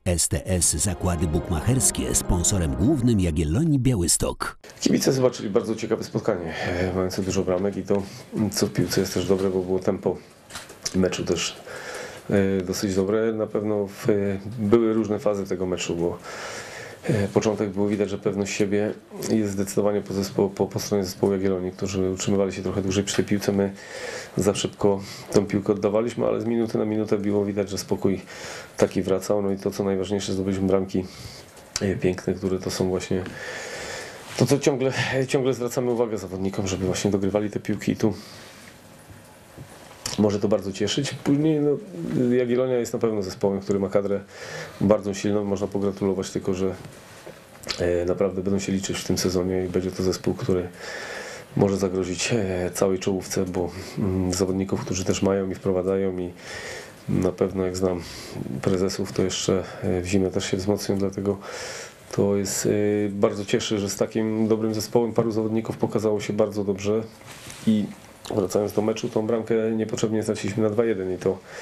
STS Zakłady Bukmacherskie, sponsorem głównym Jagiellonii Białystok. Kibice zobaczyli bardzo ciekawe spotkanie, mające dużo bramek i to, co w piłce jest też dobre, bo było tempo meczu też dosyć dobre. Na pewno były różne fazy tego meczu, bo początek było widać, że pewność siebie jest zdecydowanie po stronie zespołu Jagiellonii, którzy utrzymywali się trochę dłużej przy tej piłce. My za szybko tą piłkę oddawaliśmy, ale z minuty na minutę było widać, że spokój taki wracał. No i to, co najważniejsze, zdobyliśmy bramki piękne, które to są właśnie to, co ciągle zwracamy uwagę zawodnikom, żeby właśnie dogrywali te piłki i tu może to bardzo cieszyć. Później Jagiellonia jest na pewno zespołem, który ma kadrę bardzo silną. Można pogratulować, tylko że naprawdę będą się liczyć w tym sezonie i będzie to zespół, który może zagrozić całej czołówce, bo zawodników, którzy też mają i wprowadzają i na pewno jak znam prezesów, to jeszcze w zimę też się wzmocnią, dlatego to jest bardzo cieszy, że z takim dobrym zespołem paru zawodników pokazało się bardzo dobrze i wracając do meczu, tą bramkę niepotrzebnie straciliśmy na 2-1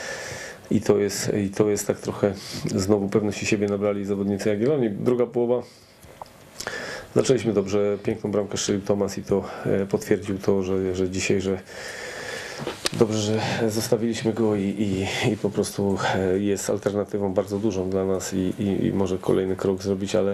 i to jest tak trochę znowu pewności siebie nabrali zawodnicy Jagiellonii. Druga połowa zaczęliśmy dobrze, piękną bramkę strzelił Tomas i to potwierdził to, że dzisiaj, że dobrze, że zostawiliśmy go i po prostu jest alternatywą bardzo dużą dla nas i może kolejny krok zrobić, ale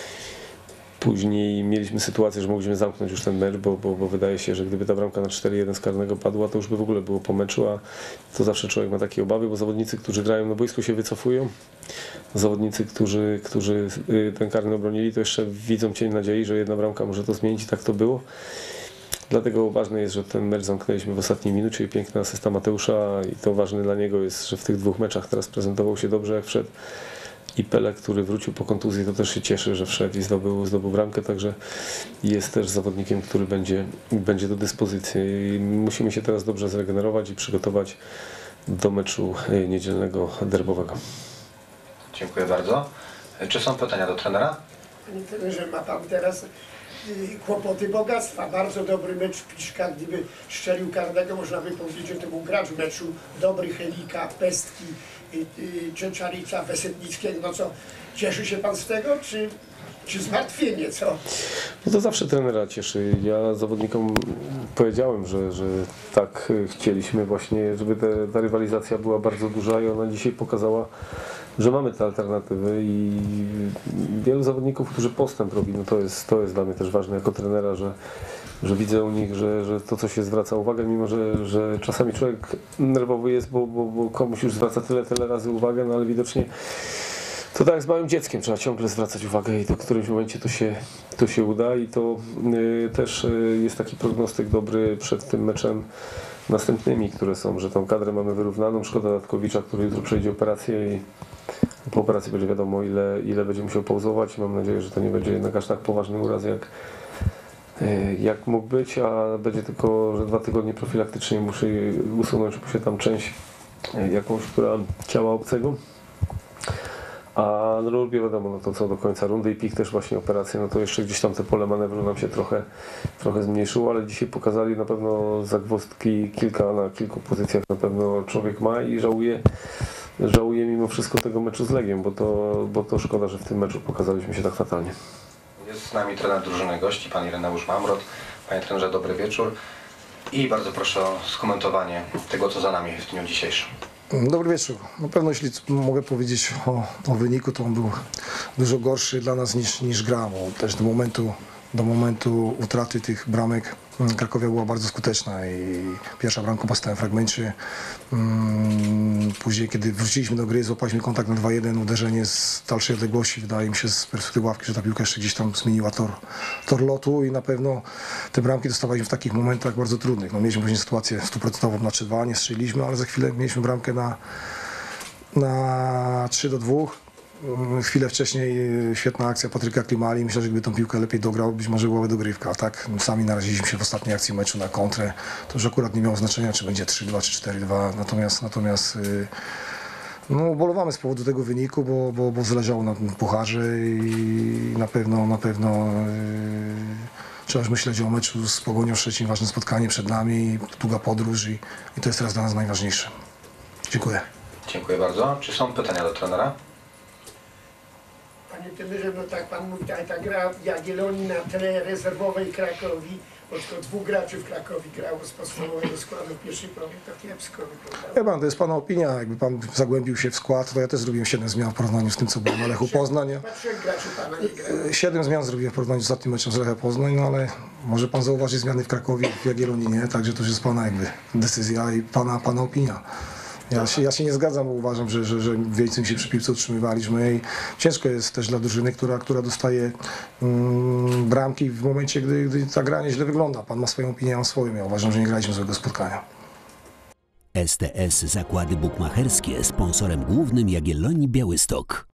później mieliśmy sytuację, że mogliśmy zamknąć już ten mecz, bo wydaje się, że gdyby ta bramka na 4-1 z karnego padła, to już by w ogóle było po meczu, a to zawsze człowiek ma takie obawy, bo zawodnicy, którzy grają na boisku, się wycofują. Zawodnicy, którzy ten karny obronili, to jeszcze widzą cień nadziei, że jedna bramka może to zmienić i tak to było. Dlatego ważne jest, że ten mecz zamknęliśmy w ostatniej minucie i piękna asysta Mateusza i to ważne dla niego jest, że w tych dwóch meczach teraz prezentował się dobrze, jak wszedł. I Pele, który wrócił po kontuzji, to też się cieszy, że wszedł i zdobył bramkę, także jest też zawodnikiem, który będzie do dyspozycji. Musimy się teraz dobrze zregenerować i przygotować do meczu niedzielnego derbowego. Dziękuję bardzo. Czy są pytania do trenera? Panie trenerze, ma pan teraz kłopoty bogactwa. Bardzo dobry mecz Piszka, gdyby strzelił karnego, można by powiedzieć, że to był gracz meczu. Dobry Helika, Pestki, Czeczarica, Wesetnickiego. No co, cieszy się pan z tego, czy zmartwienie, co? No to zawsze trenera cieszy. Ja zawodnikom powiedziałem, że tak chcieliśmy właśnie, żeby ta rywalizacja była bardzo duża i ona dzisiaj pokazała, że mamy te alternatywy i wielu zawodników, którzy postęp robi, no to jest dla mnie też ważne jako trenera, że widzę u nich, że to coś się zwraca uwagę, mimo że czasami człowiek nerwowy jest, bo komuś już zwraca tyle razy uwagę, no ale widocznie to tak jak z małym dzieckiem, trzeba ciągle zwracać uwagę i to w którymś momencie to się uda i to też jest taki prognostyk dobry przed tym meczem następnymi, które są, że tą kadrę mamy wyrównaną. Szkoda Datkowicza, który jutro przejdzie operację i po operacji będzie wiadomo ile będzie musiał pauzować. Mam nadzieję, że to nie będzie jednak aż tak poważny uraz jak mógł być, a będzie tylko, że 2 tygodnie profilaktycznie musi usunąć mu się tam część jakąś, która ciała obcego. A no lubię wiadomo, no to co do końca rundy i PIK też właśnie operację, no to jeszcze gdzieś tam te pole manewru nam się trochę zmniejszyło, ale dzisiaj pokazali na pewno zagwozdki na kilku pozycjach na pewno człowiek ma i żałuję mimo wszystko tego meczu z Legią, bo to szkoda, że w tym meczu pokazaliśmy się tak fatalnie. Jest z nami trener drużyny gości, pan Ireneusz Mamrot. Panie trenerze, dobry wieczór i bardzo proszę o skomentowanie tego, co za nami w dniu dzisiejszym. Dobry wieczór. Na pewno jeśli mogę powiedzieć o wyniku, to on był dużo gorszy dla nas niż gra, bo też do momentu utraty tych bramek Krakowia była bardzo skuteczna i pierwsza bramka po stałym fragmencie. Później, kiedy wróciliśmy do gry, złapaliśmy kontakt na 2-1, uderzenie z dalszej odległości. Wydaje mi się z perspektywy ławki, że ta piłka jeszcze gdzieś tam zmieniła tor lotu i na pewno te bramki dostawaliśmy w takich momentach bardzo trudnych. No, mieliśmy później sytuację 100% na 3-2, nie strzeliliśmy, ale za chwilę mieliśmy bramkę na 3-2. Chwilę wcześniej świetna akcja Patryka Klimali. Myślę, że gdyby tą piłkę lepiej dograł, być może byłaby dogrywka. A tak sami naraziliśmy się w ostatniej akcji meczu na kontrę. To już akurat nie miało znaczenia, czy będzie 3-2 czy 4-2. Natomiast no, ubolewamy z powodu tego wyniku, bo zależało na pucharze i na pewno trzeba już myśleć o meczu z Pogonią Szczecin. Ważne spotkanie przed nami, długa podróż i to jest teraz dla nas najważniejsze. Dziękuję. Dziękuję bardzo. Czy są pytania do trenera? Panie trenerze, no tak pan mówi, ta gra Jagiellonii na tle rezerwowej Krakowi, bo tylko 2 graczy w Krakowie grało z podstawowego składu w pierwszej połowie, to kiepsko wyglądało. Ja pan, to jest pana opinia, jakby pan zagłębił się w skład, to ja też zrobiłem 7 zmian w porównaniu z tym, co było na Lechu Poznań. Chyba 3 graczy pana nie grało. 7 zmian zrobiłem w porównaniu z ostatnim meczem z Lechem Poznań, no ale może pan zauważyć zmiany w Krakowie, w Jagiellonii nie, także to już jest pana jakby decyzja i pana opinia. Ja się nie zgadzam, bo uważam, że Wiejcy się przy piłce utrzymywaliśmy i ciężko jest też dla drużyny, która dostaje bramki w momencie, gdy ta gra nieźle wygląda. Pan ma swoją opinię, ja mam swoją. Ja uważam, że nie graliśmy złego spotkania. STS Zakłady Bukmacherskie, sponsorem głównym Jagiellonii Białystok.